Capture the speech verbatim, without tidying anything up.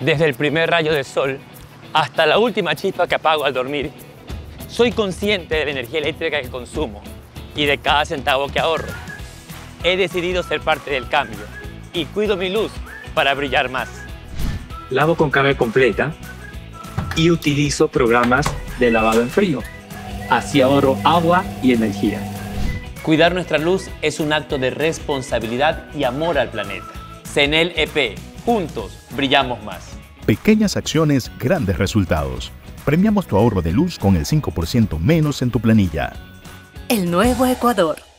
Desde el primer rayo de sol hasta la última chispa que apago al dormir, soy consciente de la energía eléctrica que consumo y de cada centavo que ahorro. He decidido ser parte del cambio y cuido mi luz para brillar más. Lavo con carga completa y utilizo programas de lavado en frío. Así ahorro agua y energía. Cuidar nuestra luz es un acto de responsabilidad y amor al planeta. CENEL E P. Juntos brillamos más. Pequeñas acciones, grandes resultados. Premiamos tu ahorro de luz con el cinco por ciento menos en tu planilla. El nuevo Ecuador.